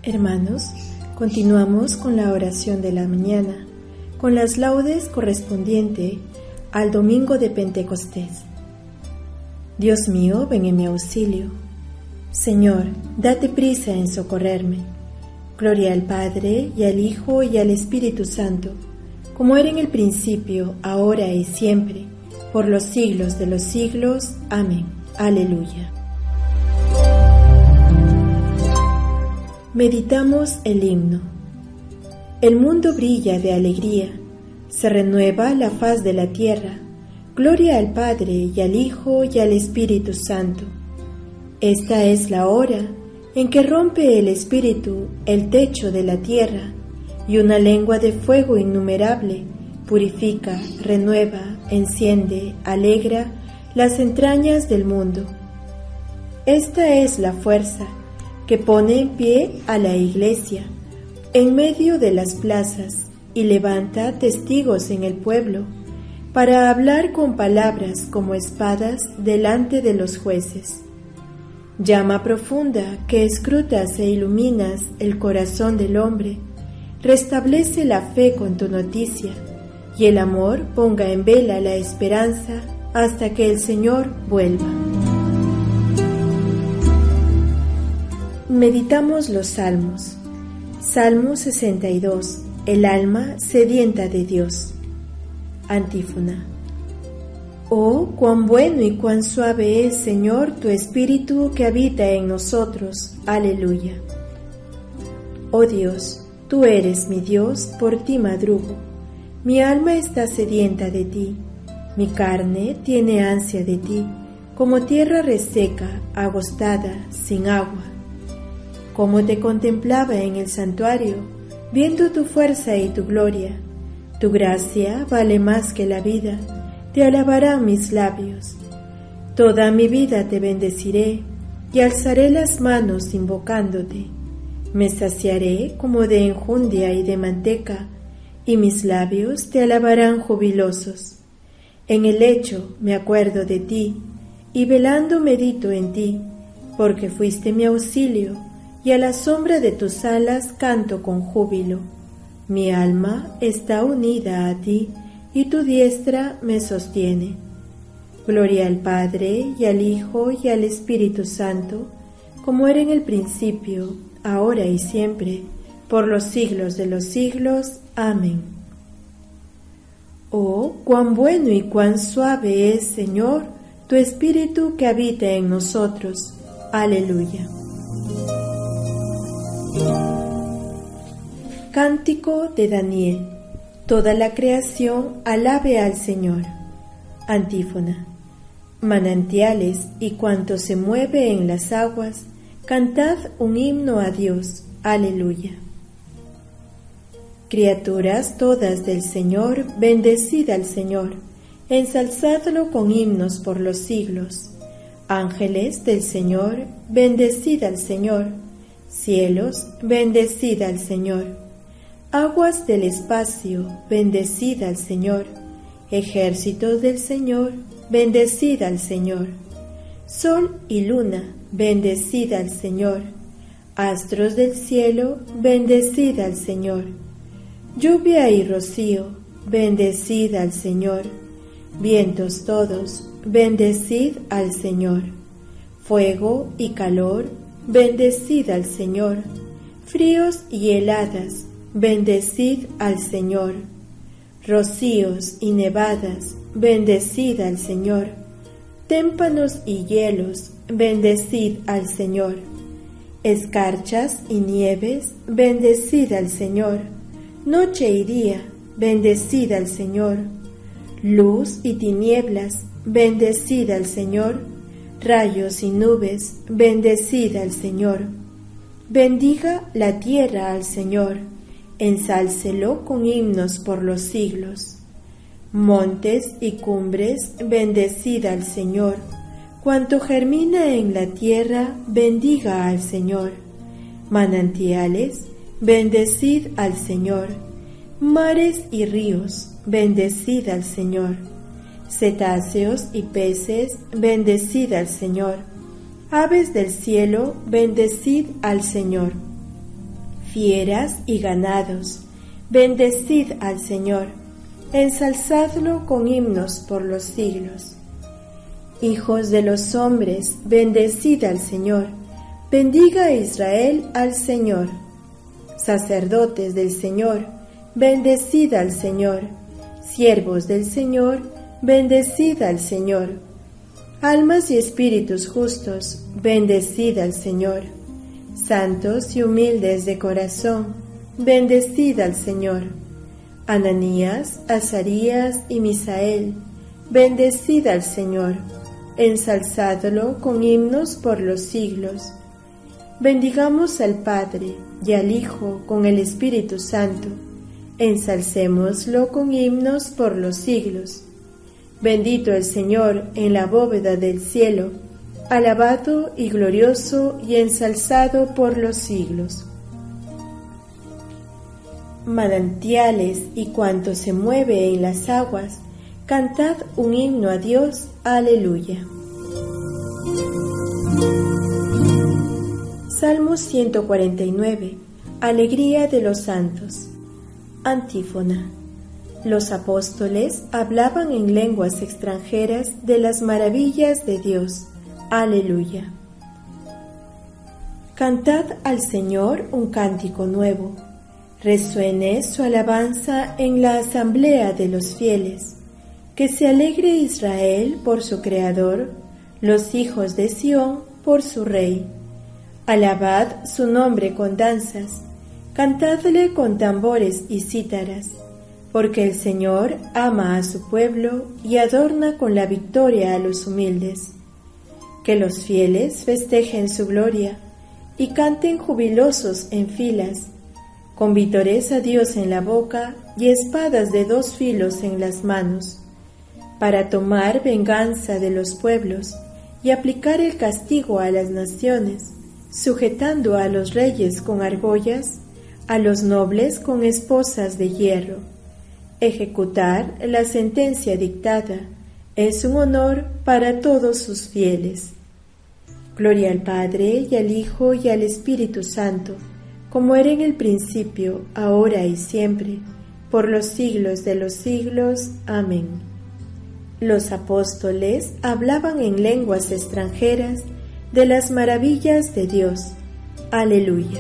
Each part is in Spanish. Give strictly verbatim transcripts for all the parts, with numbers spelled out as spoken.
Hermanos, continuamos con la oración de la mañana, con las laudes correspondientes al domingo de Pentecostés. Dios mío, ven en mi auxilio. Señor, date prisa en socorrerme. Gloria al Padre, y al Hijo, y al Espíritu Santo, como era en el principio, ahora y siempre, por los siglos de los siglos. Amén. Aleluya. Meditamos el himno. El mundo brilla de alegría, se renueva la faz de la tierra. Gloria al Padre, y al Hijo, y al Espíritu Santo. Esta es la hora en que rompe el Espíritu el techo de la tierra, y una lengua de fuego innumerable purifica, renueva, enciende, alegra las entrañas del mundo. Esta es la fuerza que pone en pie a la Iglesia en medio de las plazas y levanta testigos en el pueblo para hablar con palabras como espadas delante de los jueces. Llama profunda que escrutas e iluminas el corazón del hombre, restablece la fe con tu noticia, y el amor ponga en vela la esperanza hasta que el Señor vuelva. Meditamos los Salmos. Salmo sesenta y dos. El alma sedienta de Dios. Antífona. Oh, cuán bueno y cuán suave es, Señor, tu Espíritu que habita en nosotros. Aleluya. Oh Dios, tú eres mi Dios, por ti madrugo. Mi alma está sedienta de ti, mi carne tiene ansia de ti, como tierra reseca, agostada, sin agua. Como te contemplaba en el santuario, viendo tu fuerza y tu gloria, tu gracia vale más que la vida, te alabarán mis labios. Toda mi vida te bendeciré, y alzaré las manos invocándote. Me saciaré como de enjundia y de manteca, y mis labios te alabarán jubilosos. En el lecho me acuerdo de ti, y velando medito en ti, porque fuiste mi auxilio, y a la sombra de tus alas canto con júbilo. Mi alma está unida a ti, y tu diestra me sostiene. Gloria al Padre, y al Hijo, y al Espíritu Santo, como era en el principio, ahora y siempre, por los siglos de los siglos. Amén. Oh, cuán bueno y cuán suave es, Señor, tu Espíritu que habita en nosotros. Aleluya. Cántico de Daniel. Toda la creación alabe al Señor. Antífona. Manantiales y cuanto se mueve en las aguas, cantad un himno a Dios. Aleluya. Criaturas todas del Señor, bendecid al Señor, ensalzadlo con himnos por los siglos. Ángeles del Señor, bendecid al Señor. Cielos, bendecid al Señor. Aguas del espacio, bendecid al Señor. Ejércitos del Señor, bendecid al Señor. Sol y luna, bendecid al Señor. Astros del cielo, bendecid al Señor. Lluvia y rocío, bendecid al Señor. Vientos todos, bendecid al Señor. Fuego y calor, bendecid al Señor. Fríos y heladas, bendecid al Señor. Rocíos y nevadas, bendecid al Señor. Témpanos y hielos, bendecid al Señor. Escarchas y nieves, bendecid al Señor. Noche y día, bendecid al Señor. Luz y tinieblas, bendecid al Señor. Rayos y nubes, bendecid al Señor. Bendiga la tierra al Señor, ensálcelo con himnos por los siglos. Montes y cumbres, bendecid al Señor. Cuanto germina en la tierra, bendiga al Señor. Manantiales, bendecid al Señor. Mares y ríos, bendecid al Señor. Cetáceos y peces, bendecid al Señor. Aves del cielo, bendecid al Señor. fieras y ganados, bendecid al Señor, ensalzadlo con himnos por los siglos. Hijos de los hombres, bendecid al Señor, bendiga Israel al Señor. Sacerdotes del Señor, bendecid al Señor. Siervos del Señor, bendecid al Señor. Almas y espíritus justos, bendecid al Señor. Santos y humildes de corazón, bendecid al Señor. Ananías, Azarías y Misael, bendecid al Señor. Ensalzadlo con himnos por los siglos. Bendigamos al Padre y al Hijo con el Espíritu Santo. Ensalcémoslo con himnos por los siglos. Bendito el Señor en la bóveda del cielo, alabado y glorioso y ensalzado por los siglos. Manantiales y cuanto se mueve en las aguas, cantad un himno a Dios, aleluya. Salmo ciento cuarenta y nueve. Alegría de los santos. Antífona. Los apóstoles hablaban en lenguas extranjeras de las maravillas de Dios. Aleluya. Cantad al Señor un cántico nuevo. Resuene su alabanza en la asamblea de los fieles. Que se alegre Israel por su Creador, los hijos de Sión por su Rey. Alabad su nombre con danzas, cantadle con tambores y cítaras, porque el Señor ama a su pueblo y adorna con la victoria a los humildes. Que los fieles festejen su gloria y canten jubilosos en filas, con vítores a Dios en la boca y espadas de dos filos en las manos, para tomar venganza de los pueblos y aplicar el castigo a las naciones, sujetando a los reyes con argollas, a los nobles con esposas de hierro. Ejecutar la sentencia dictada es un honor para todos sus fieles. Gloria al Padre, y al Hijo, y al Espíritu Santo, como era en el principio, ahora y siempre, por los siglos de los siglos. Amén. Los apóstoles hablaban en lenguas extranjeras de las maravillas de Dios. Aleluya.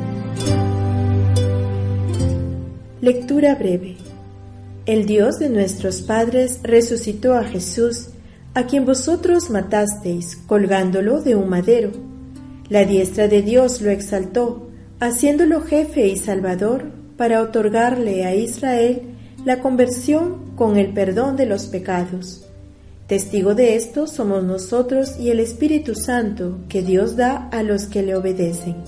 Lectura breve. El Dios de nuestros padres resucitó a Jesús, a quien vosotros matasteis, colgándolo de un madero. La diestra de Dios lo exaltó, haciéndolo jefe y salvador, para otorgarle a Israel la conversión con el perdón de los pecados. Testigo de esto somos nosotros y el Espíritu Santo que Dios da a los que le obedecen.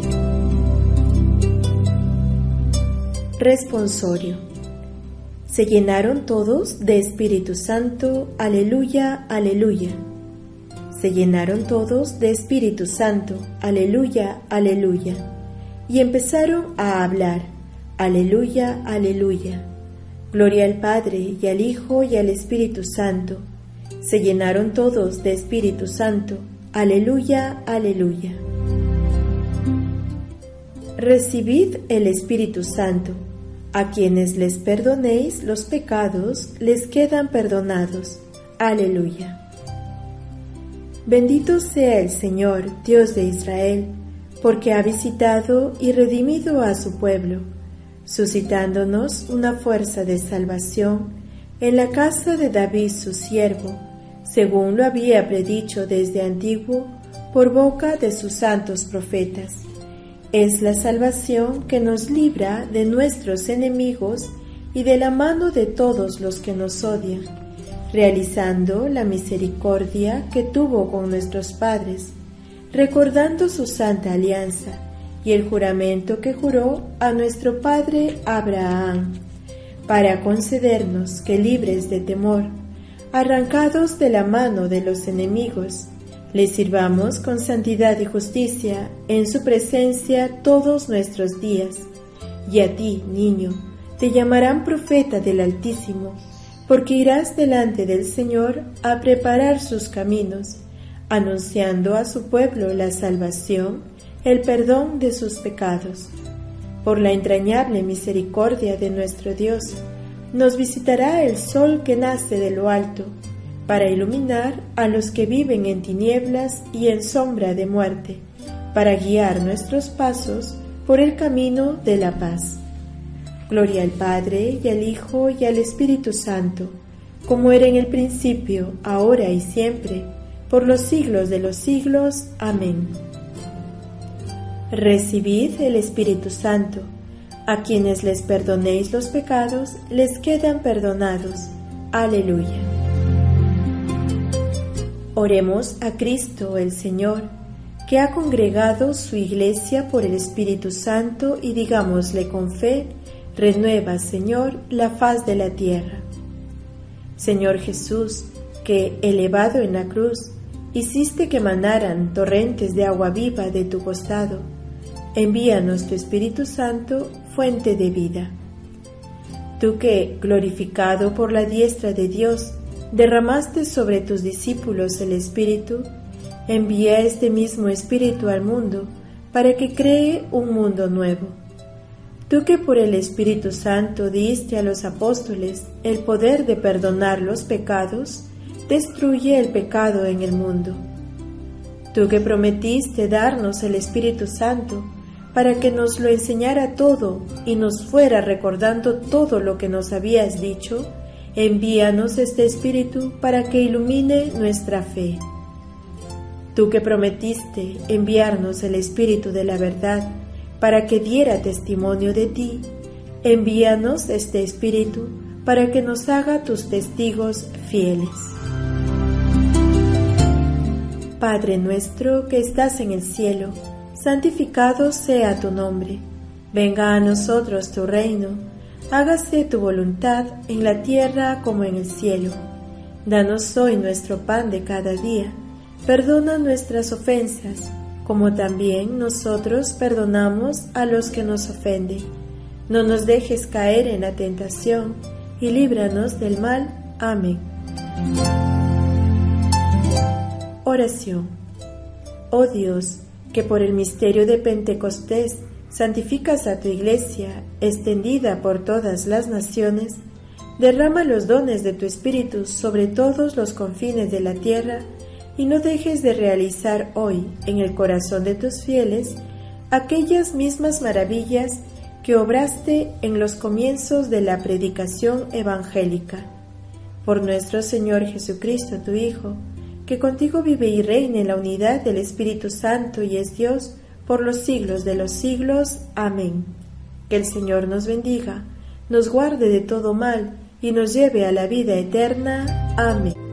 Responsorio. Se llenaron todos de Espíritu Santo, aleluya, aleluya. Se llenaron todos de Espíritu Santo, aleluya, aleluya. Y empezaron a hablar, aleluya, aleluya. Gloria al Padre, y al Hijo, y al Espíritu Santo. Se llenaron todos de Espíritu Santo, aleluya, aleluya. Recibid el Espíritu Santo. A quienes les perdonéis los pecados, les quedan perdonados. Aleluya. Bendito sea el Señor, Dios de Israel, porque ha visitado y redimido a su pueblo, suscitándonos una fuerza de salvación en la casa de David su siervo, según lo había predicho desde antiguo por boca de sus santos profetas. Es la salvación que nos libra de nuestros enemigos y de la mano de todos los que nos odian, realizando la misericordia que tuvo con nuestros padres, recordando su santa alianza y el juramento que juró a nuestro padre Abraham, para concedernos que, libres de temor, arrancados de la mano de los enemigos, le sirvamos con santidad y justicia en su presencia todos nuestros días. Y a ti, niño, te llamarán profeta del Altísimo, porque irás delante del Señor a preparar sus caminos, anunciando a su pueblo la salvación, el perdón de sus pecados. por la entrañable misericordia de nuestro Dios, nos visitará el sol que nace de lo alto, para iluminar a los que viven en tinieblas y en sombra de muerte, para guiar nuestros pasos por el camino de la paz. Gloria al Padre, y al Hijo, y al Espíritu Santo, como era en el principio, ahora y siempre, por los siglos de los siglos. Amén. Recibid el Espíritu Santo. A quienes les perdonéis los pecados, les quedan perdonados. Aleluya. Oremos a Cristo el Señor, que ha congregado su Iglesia por el Espíritu Santo, y digámosle con fe: renueva, Señor, la faz de la tierra. Señor Jesús, que, elevado en la cruz, hiciste que manaran torrentes de agua viva de tu costado, envíanos tu Espíritu Santo, fuente de vida. Tú que, glorificado por la diestra de Dios, derramaste sobre tus discípulos el Espíritu, envía este mismo Espíritu al mundo para que cree un mundo nuevo. Tú que por el Espíritu Santo diste a los apóstoles el poder de perdonar los pecados, destruye el pecado en el mundo. Tú que prometiste darnos el Espíritu Santo para que nos lo enseñara todo y nos fuera recordando todo lo que nos habías dicho, envíanos este Espíritu para que ilumine nuestra fe. Tú que prometiste enviarnos el Espíritu de la verdad para que diera testimonio de ti, envíanos este Espíritu para que nos haga tus testigos fieles. Padre nuestro que estás en el cielo, santificado sea tu nombre. Venga a nosotros tu reino. Hágase tu voluntad en la tierra como en el cielo. Danos hoy nuestro pan de cada día. Perdona nuestras ofensas, como también nosotros perdonamos a los que nos ofenden. No nos dejes caer en la tentación, y líbranos del mal. Amén. Oración. Oh Dios, que por el misterio de Pentecostés santificas a tu Iglesia, extendida por todas las naciones, derrama los dones de tu Espíritu sobre todos los confines de la tierra, y no dejes de realizar hoy en el corazón de tus fieles aquellas mismas maravillas que obraste en los comienzos de la predicación evangélica. Por nuestro Señor Jesucristo, tu Hijo, que contigo vive y reina en la unidad del Espíritu Santo y es Dios por los siglos de los siglos. Amén. Que el Señor nos bendiga, nos guarde de todo mal y nos lleve a la vida eterna. Amén.